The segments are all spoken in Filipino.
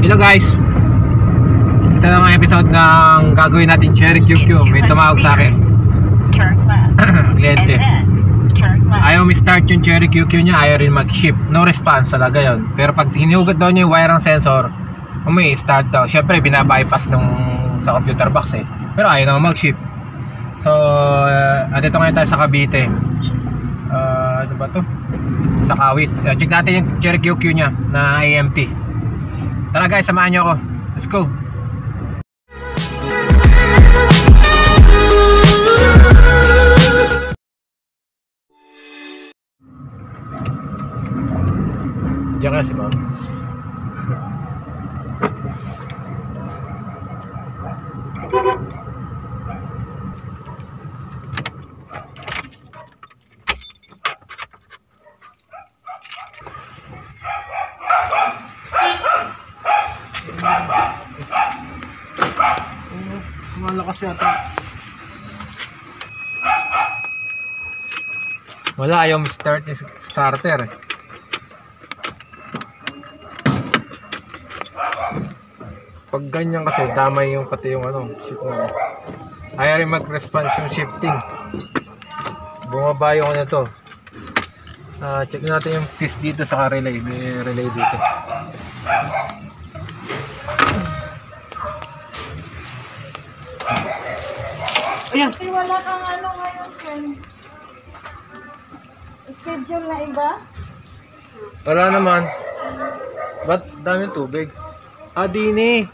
Hello guys, ito na mga episode ng gagawin natin Cherry QQ. May tumawag sa akin kliyente, ayaw mi-start yung Cherry QQ niya, ayaw rin mag-ship. No response talaga yon. Pero pag hinugot daw niya yung wire ng sensor, start daw. Syempre binabypass nung sa computer box eh, pero ayaw naman mag-ship. So andito ngayon tayo sa Cavite. Ano ba to? Sa Kawit. Check natin yung Cherry QQ niya na AMT. Tara guys, samahan nyo ako. Let's go. Diyan ka si ma'am. Malakas yata. Wala, ayaw start is starter. Pag ganyan kasi damay yung pati yung shift na. Ayaw rin mag-response yung shifting. Bumaba yung to. Check natin yung piece dito sa relay. May relay dito. Ayan. Wala kang ngayon, Ken? Schedule na iba? Wala naman. Ba't daming tubig? Dini.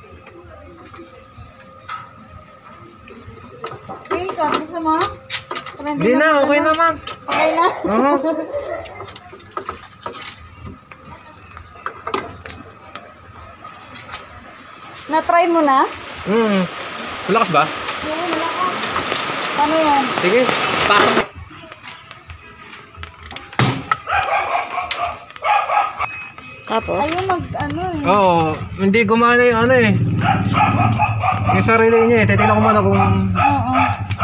Ken, gusto mo? Hindi na, okay naman. Okay na? Oo. Na-try mo na? Malakas ba? Oo, wala ka. Paano yan? Sige, pasok. Tapos? Ayun, eh. Oo, hindi gumana yung yung sa relay niya eh. Titignan ko muna kung... Oo.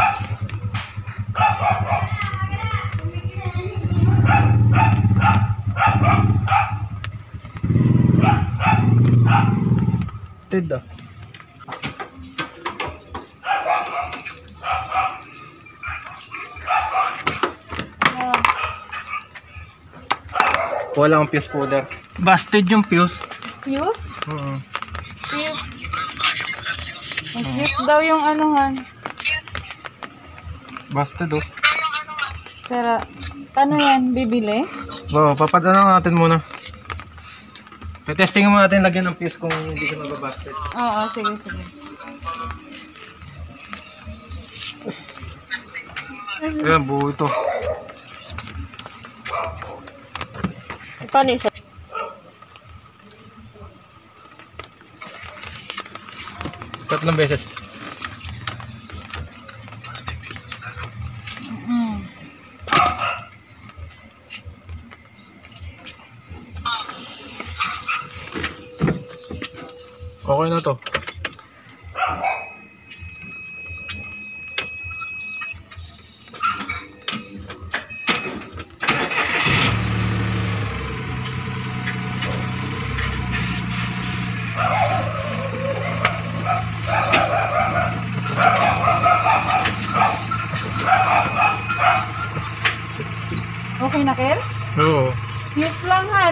Tid wala ang fuse puller. Busted yung fuse. Fuse? Oo. Fuse. Fuse daw yung anuhan. Busted Sara, paano yan? Bibili? Oo, papadala natin muna. Testing mo natin lagyan ng fuse kung hindi siya mababusted. Oo, sige. Ayan, buo ito. Paano isa? Tatlong beses. Okay na to. Okay na, Kel? Oo. Fuse lang, Han.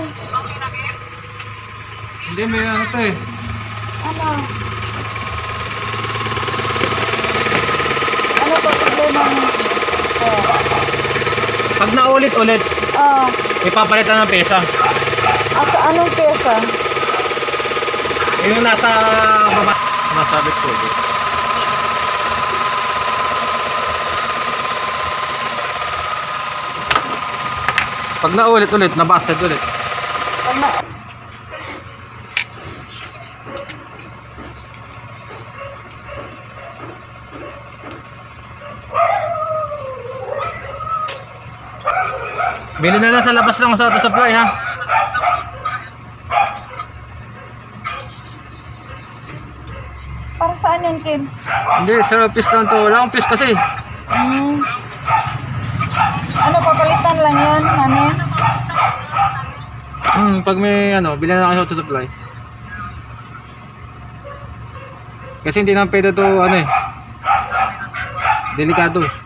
Hindi, may to eh. Ano? Ano pa problema mo? Pag naulit-ulit, ipapalitan ng pesa. Asa anong pesa? Yung nasa baba, masabit ko. Pag naulit-ulit, nabasted ulit. Pag na... Bili na lang sa labas ng auto supply ha. Para saan yan, Kim? Hindi, sa piece lang to. Wala akong piece kasi. Ano, papalitan lang yun, mami? Pag may ano, bilhan na kayo sa supply. Kasi hindi naman pwede to ano eh. Delikado eh.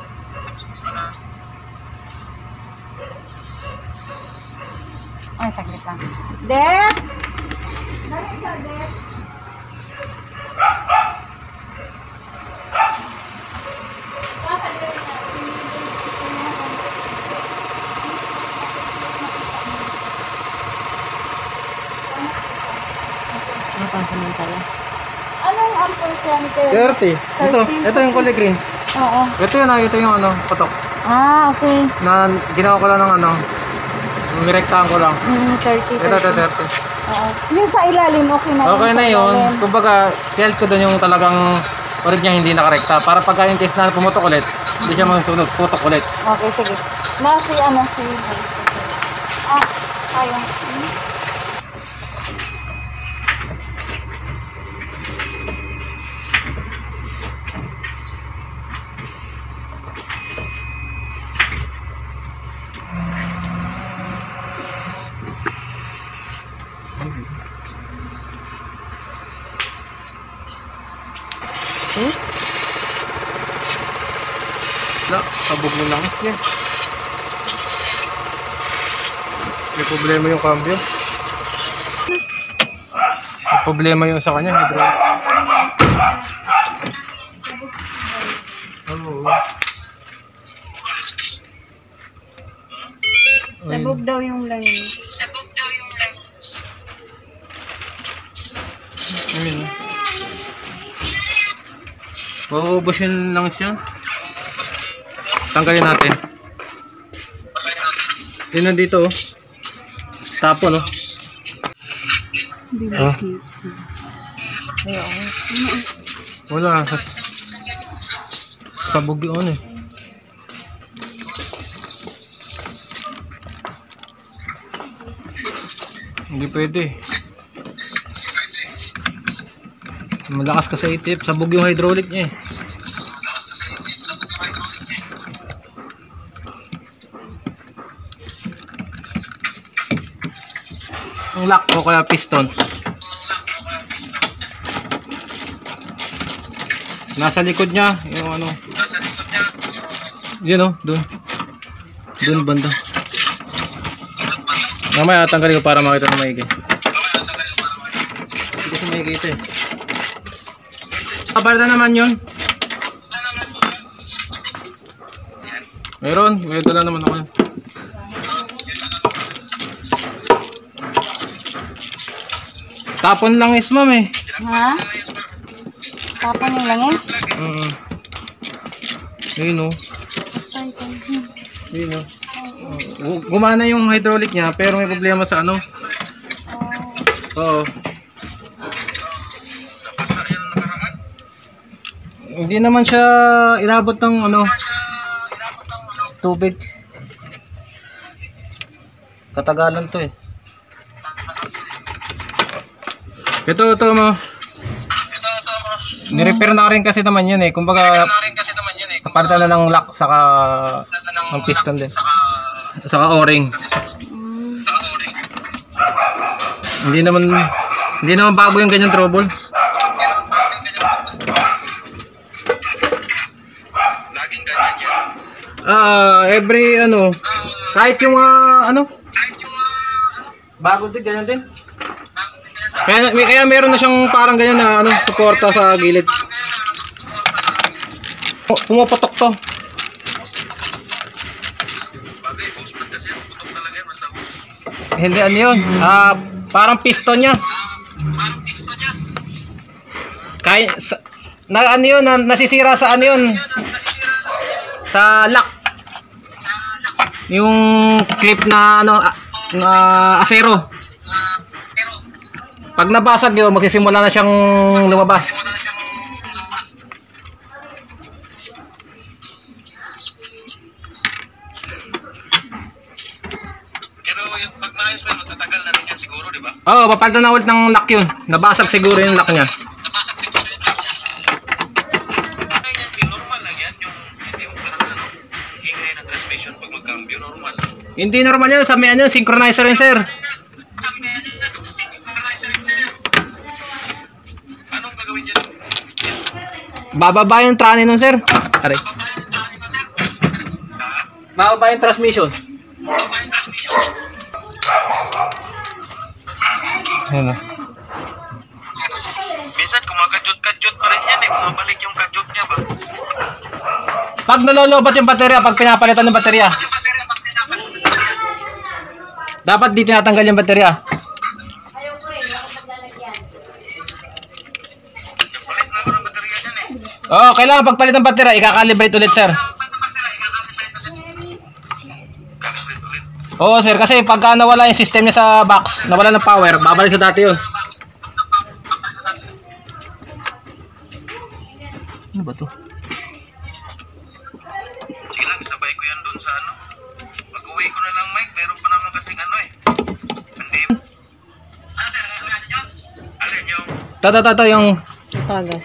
Ay, saglit lang. Dek! Dali ka, Dek. Ano pang samantala? Anong ampul siya ni Kel? 30. Ito yung kulay green. Oo. Ito yung ano, patok. Ah, okay. Na ginawa ko lang ng ano, nirektahan ko lang. 30. Ito 30. Oo. Yung sa ilalim, okay na. Okay na yun. Kumbaga, felt ko doon yung talagang ulit niya hindi nakarekta. Para pagka yung case na pumutok ulit, hindi siya masunog, putok ulit. Okay, sige. Si ano, si... Ah, ayun. Wala, sabog ng langis niya. May problema yung cambio. May problema yung sa kanya, bro. Oo. Sabog daw yung langis. Ayun. Maubos yung langis yan. Tanggalin natin. Yun na dito oh. Tapon oh. Oh. Wala. Sabog yun eh. Hindi pwede. Malakas ka sa itip. Sabog yung hydraulic niya eh. Ang lock o kaya piston nasa likod niya yung ano yun o dun banda mamaya tanggalin ko para makita na maigi hindi kasi maigi ito eh kabarda naman yun meron dala naman ako yun. Tapon langis, ma'am eh. Ha? Tapon yung langis? Ayun o. Ayun o. Gumana yung hydraulic niya pero may problema sa ano. Oo. Hindi naman siya inabot ng ano tubig. Katagalan to eh. Ito mo. Ni-repair na rin kasi naman yun eh. Kumbaga, kapalitan na ng lock saka ng piston din. Saka o-ring. Hindi naman bago yung ganyan trouble. Laging ganyan yan. Every ano, kahit yung ano, bago din ganyan din. Kaya meron na siyang parang ganyan na ano, suporta sa gilid. Pumapatok to. Bagay, hose kasi yan. Putok talaga yan. Basta hose. Hindi ano yun. Parang piston niya. Kaya na ano yun, nasisira sa ano yun. Sa lock. Yung clip na ano, na asero. Pag nabasag yun, magsisimula na siyang lumabas. Pero yung pag naayos mo, magtatagal na rin yan siguro, di ba? Oo, papalitan na ulit ng lock yun. Nabasag siguro yung lock niya. Nabasag siguro yung lock niya. Normal lang yan. Hindi mo parang ano, ingay na transmission pag magcambio, normal. Hindi normal yun. Sa may ano, synchronizer yun, sir. Anong gagawin dyan? Bababa yung trane nun, sir. Aray. Bababa yung transmission. Ano? Minsan kumakadyot-kadyot pa rin yan eh. Bumabalik yung kadyot niya ba? Pag nalolobat yung baterya, pag pinapalitan ng baterya, dapat di tinatanggal yung baterya. Palit na ako ng baterya dyan eh. Oo, kailangan pagpalit ng baterya, i-calibrate ulit, sir. Calibrate ulit. Oo, sir, kasi pagka nawala yung system niya sa box, nawala ng power, babalik sa dati yun. Ano ba to? Sige lang, isabay ko yan dun sa ano. Pag-uwi ko na lang, Mike. Meron pa naman kasing ano eh. Hindi. Ano sir? Alin yung? Ito, yung... Tagas.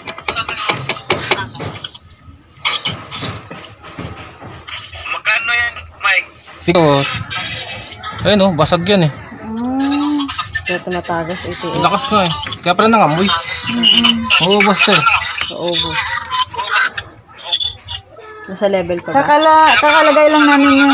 Magkano yan, Mike? Sige. Ayun oh, basag yan eh. Kaya tumatagas, ATM. Lakas na eh. Kaya pala nangamoy. Oo, basta eh. Kaubos. Nasa level pa ba? Kakalagay lang namin yun.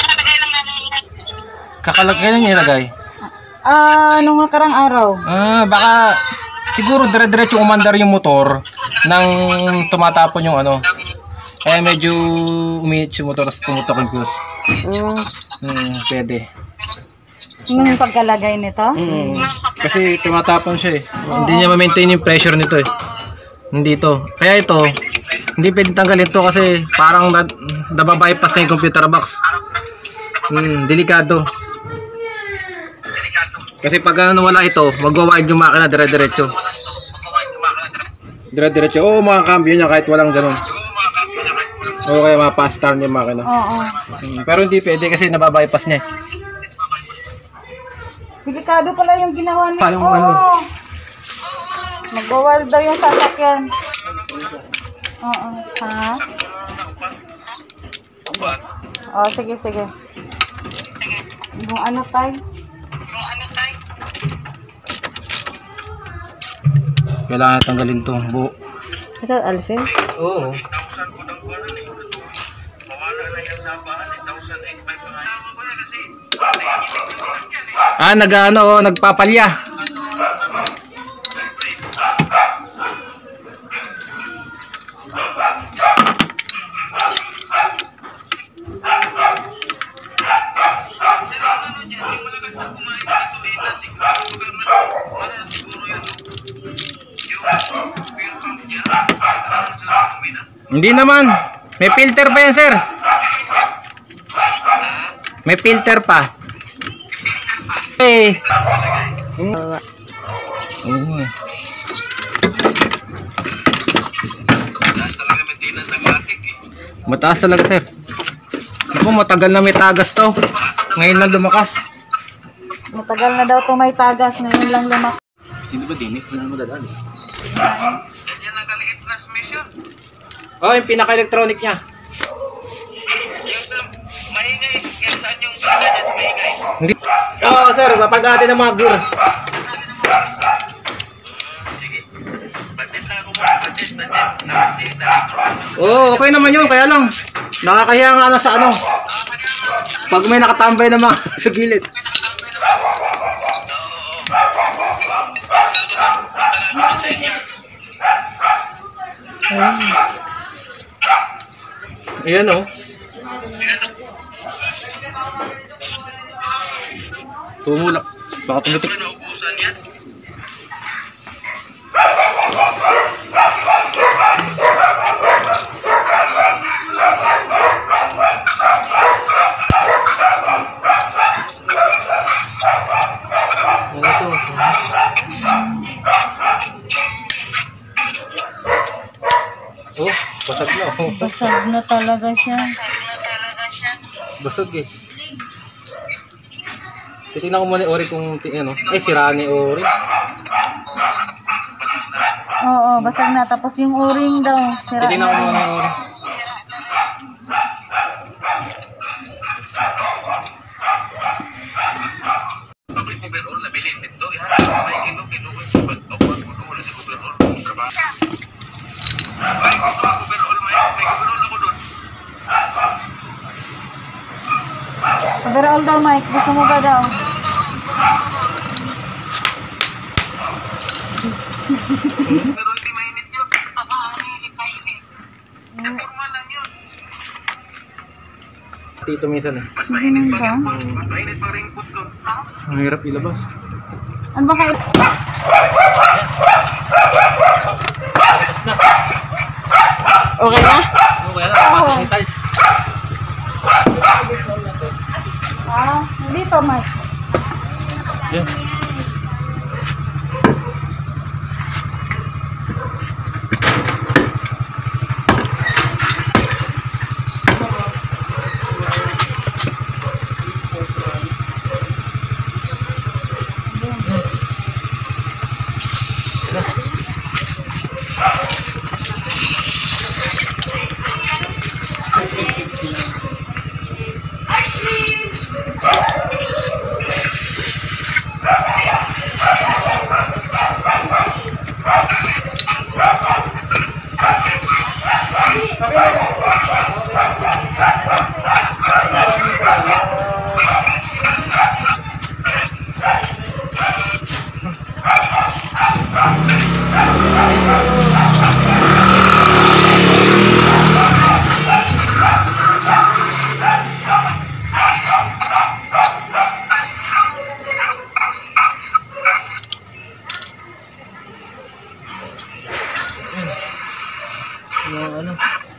Kakalagay na niya ilagay. Nung nakarang araw. Baka siguro dire-diretso umandar yung motor nang tumatapon yung ano. Kaya medyo uminit yung motor tapos tumutok yung fuse. Pwede. Yung pagkalagay nito. Kasi tumatapon siya eh. Hindi niya ma-maintain yung pressure nito eh. Hindi to. Kaya ito, hindi pwedeng tanggalin to kasi parang nababypass na yung computer box. Delikado. Kasi pag nawala ito, magwa-wild yung makina dire-diretso. Dire-diretso. Oo, makakambyo niya kahit walang ganun. Oo, kaya ma-fast turn yung makina. Oo. Pero hindi pwede kasi nababypass niya. Delikado pala yung ginawa niya. Paano ano? Nag-wall daw yung sasakyan. Oo. Ha? Oh, sige. Yung ano tayo? Kailangan tanggalin to buo. Ito, alisin? Oo. 1,000 ko ng buwan eh. Mawala na yung sabahan eh. 1,800 pa nga. Tawag ko na kasi naiinit yung sakyan eh. Nagpapalya. Sir, ang ano niya, yung malakas na kumain na gasolina, siguro yun. Yung fuel pump niya, ano sila kumina? Hindi naman. May filter pa yan, sir. May filter pa. Eh. Bawa. Taas talaga maintenance ng matic eh. Mataas talaga, sir. Ako, matagal na may tagas to. Ngayon lang lumakas. Matagal na daw ito may tagas. Ngayon lang lumak. Hindi ba dinig? Ano mo dadaan? Ganyan lang kaliit transmission. Oh, yung pinaka-electronic niya. Yung sa maingay, yung saan yung pinaka niya sa maingay? Hindi. Oo, sir. Mapag-ate ng mga gear. Sige. Budget na ako muna. Budget. Nakasita. Oo, okay naman yun. Kaya lang, nakakahiya nga na sa ano. Pag may nakatambay na mga sa gilid. Ayan o. Tumulak. Baka tumutok. Ano naubusan yan? Oh, basag na. Oh. Basag na talaga siya. Basag eh. Titignan ko muna yung ori kung ano. Ay, siraan ni ori. Oo, basag na. Tapos yung o-ring daw. Sira Titignan ko na muna rin. yung ori. Public overall na bilhin nito. May kilo-kilo ko yung pag-tawag ko doon sa overall. Trabaho. daw, Mike. Gusto mo ba daw? Pero hindi mainit yun. Hindi mainit. Normal lang yun. Tito minsan eh. Mas mainit pa rin po. Mas mainit pa rin po doon. Ang hirap ilabas. Ano ba kayo? Okay na? Okay lang, pasok ni Tiles. Hindi pa, Mike. Yan. Ano?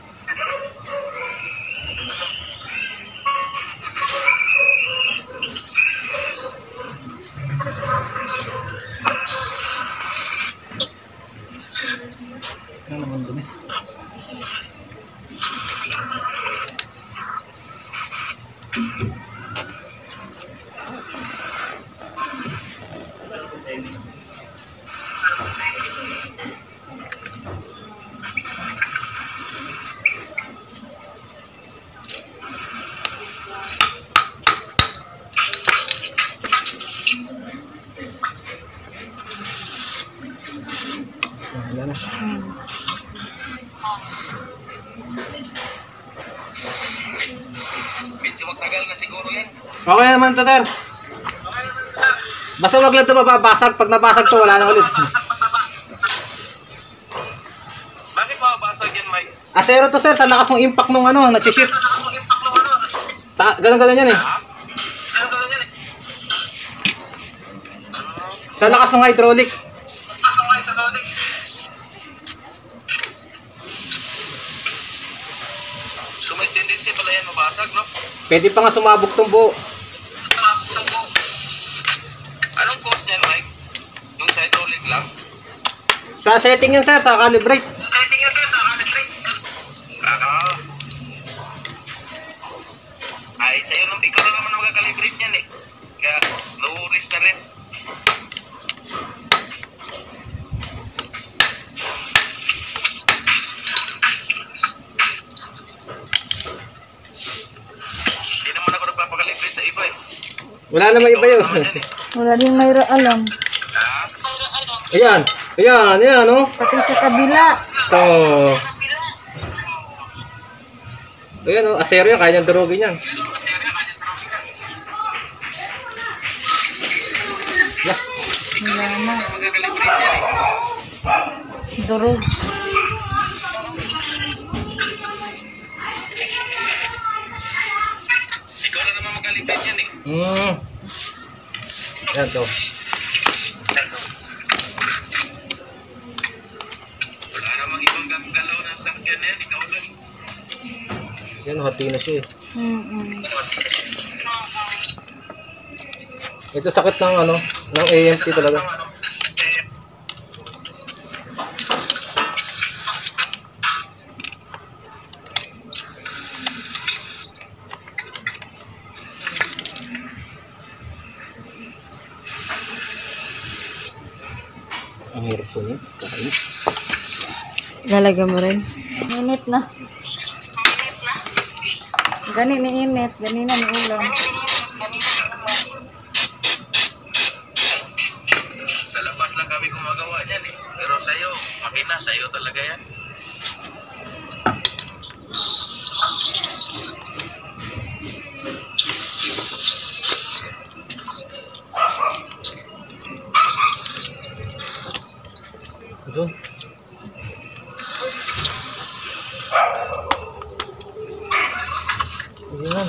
Ano naman dumi? Wala na. Medyo magtagal na siguro yan. Okay naman to, sir. Basta wag lang ito mababasag. Pag nabasag to, wala na ulit. Bakit mababasag yan, Mike? Asero to, sir. Sa lakas ng impact nung ano, nag-shift. Ganun-ganun yan eh. Ano gawin yan eh? Sa lakas ng hydraulic. So may tendency pala yan mabasag, no? Pwede pa nga sumabog tong buo. Anong cause niyan, Mike? Yung sa hydraulic lang? Sa setting yun, sir. Sa calibrate. Ay, sa'yo naman, ikaw na naman ang magkakalibrate niyan eh. Kaya, no-worries na rin. Hindi naman ako nagpapakalibrate sa iba eh. Wala naman iba yun. Wala din may alam. Ayan. Ayan. Ayan, oh. Pati sa kabila. Ito. Ayan, oh. Asero yan. Kaya niyang durugin yan. Yeah. Wala na. Magkakalibrate yan eh. Durog. Ikaw na naman magkalibrate yan eh. Ayan, to. Wala namang ibang gagalaw ng sakyan na yan. Ikaw lang. Yan, hati na siya eh. Ito sakit ng ano, ng AMT talaga. Ang hirap po niya. Kakais. Lalagyan mo rin. Init na. Gani ni init. Gani na ni ulam. Sa labas lang kami gumagawa niyan eh. Pero sa'yo, makina sa'yo talaga yan. Doon. Yan.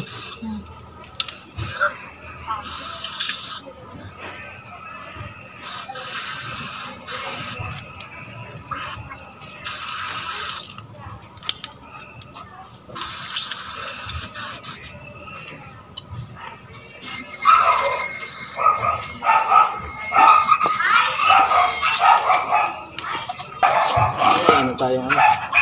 Ano tayo ano?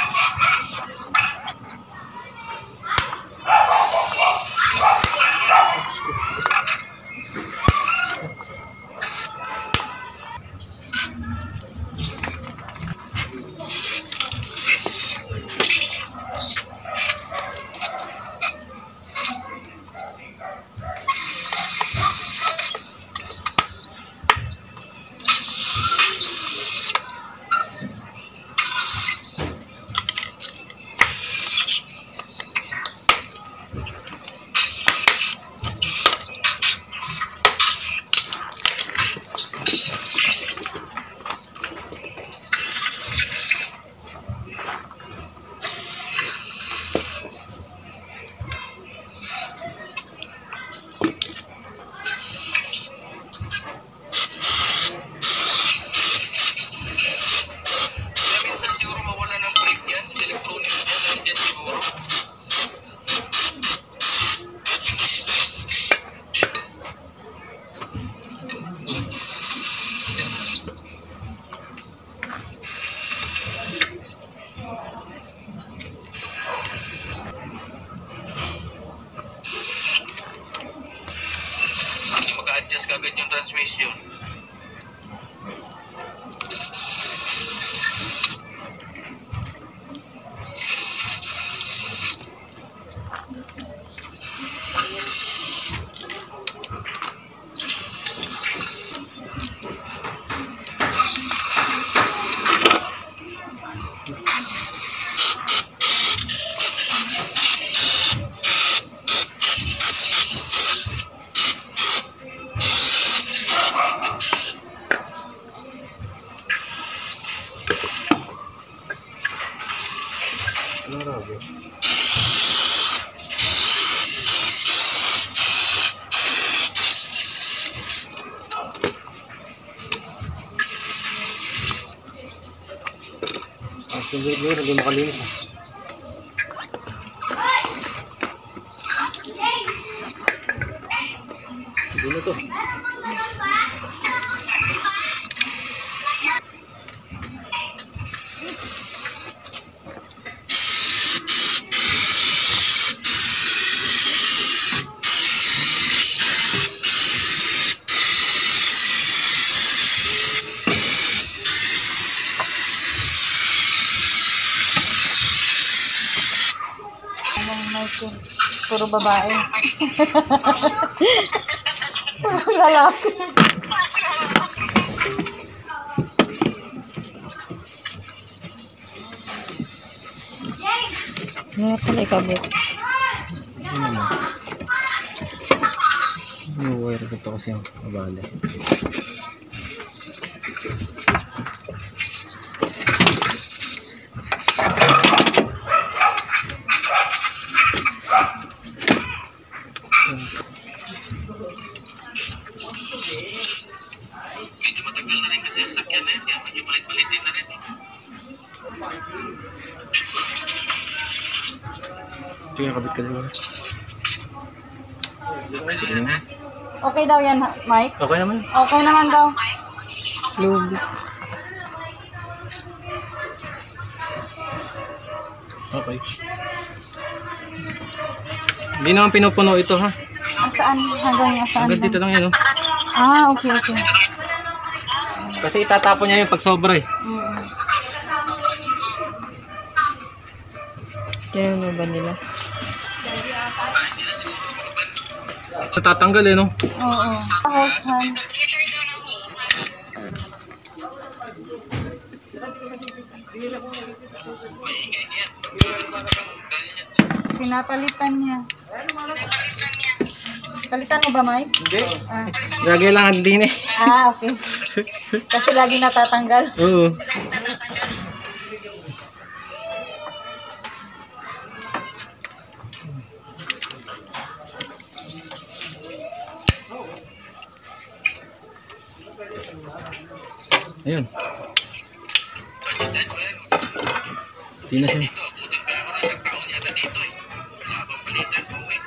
Minsan siguro mawala ng break yan, sa electronic yan, nandiyan siguro. Hindi maka-adjust kagad yung transmission. Grabe. Ang tingin mo, hindi makalinis ah. Hindi na to. Puro babae. Puro lalaki. Kaya pala ikabit. Ano naman? Yung wire ko ito kasi yung mabali. Medyo matagal na rin kasi ang sakyan na yan. Medyo palit-palitin na rin. Sige, kabit ka din. Sige naman. Okay daw yan, Mike? Okay naman. Okay naman daw. Lubi. Okay. Hindi naman pinupuno ito ha. Saan? Hanggang saan? Hanggang dito lang yan oh. Ah, okay, okay. Kasi itatapon niya yung pag sobra eh. Kaya mo ba nila? Natatanggal eh no? Oo. Hose hand. Pinapalitan niya. Palitan mo ba, Mike? Hindi. Ah, Lagi lang din eh. okay. Kasi lagi natatanggal. Oo. Ayun. Hindi na siya. Dito, abutin pa yung isang taon yata dito eh. Wala bang palitan po eh.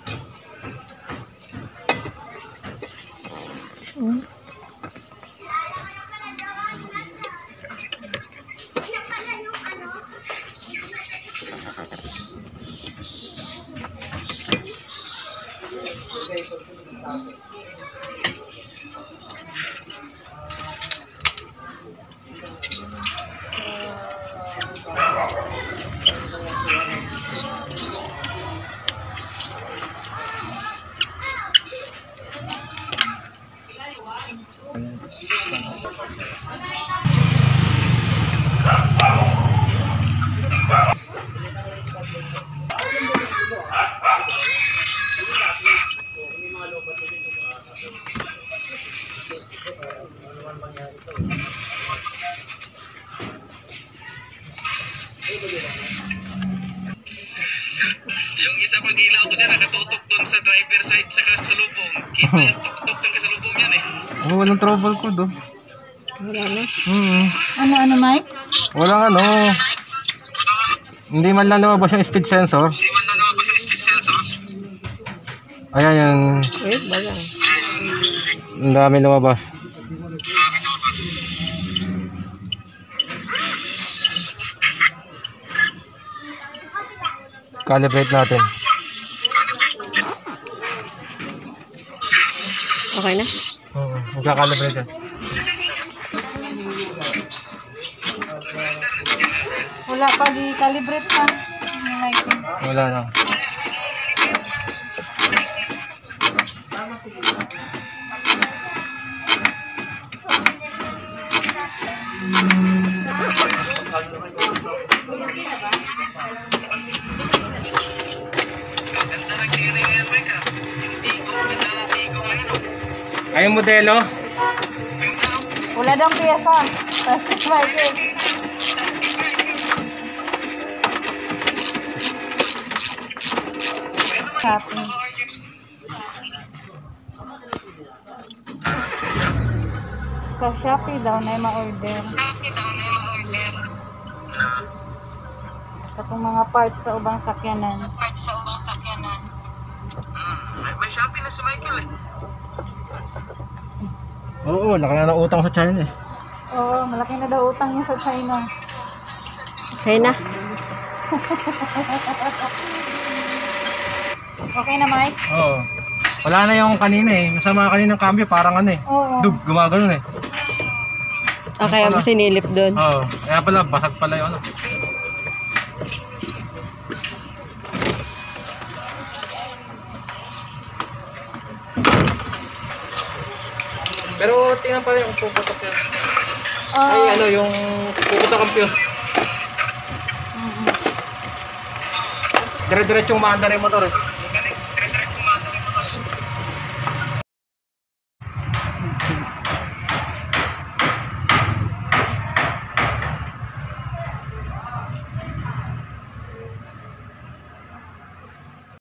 Yung isa pag ilaw ko dyan, nakatutok dun sa driver side sa kasalubong. Kita yung tuktok ng kasalubong yan eh. Oh, walang trouble ko do. Wala na. Ano, Mike? Walang ano. Hindi man lang lumabas yung speed sensor. Hindi man nalabas yung speed sensor. Ayan yung Wait, balang. ang dami lumabas. Calibrate natin. Okay na? Oo, magka-calibrate yan. Wala pa di calibrate pa. Like, Wala na. Ganda ng kiri yan, Mike ah. Yung Tico, ganda ng Tico ngayon. Ay, yung modelo. wala daw piyesa. Michael. Happy. Sa Shopee daw na ma-order. Sa itong mga parts sa ubang sakyanan. May Shopee na si Michael eh. Oo, laki na ng utang sa China eh. Oo, malaki na daw utang niya sa China. Okay na. Okay na, Mike? Oo. Wala na yung kanina eh. Masama kaninang cambio, parang ano eh. Oo. Dug, gumagano eh. Kaya mo sinilip doon. Oo. Kaya pala, basag pala yung ano. Pero tingnan pa rin yung puputok yan. Ay, ano, yung puputok ang fuse. Dire-diretsong maanda rin yung motor eh.